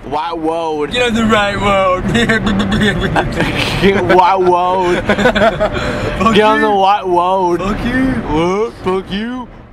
White road. Get on the right road. White road. Get on the white road. Fuck you. What? Fuck you.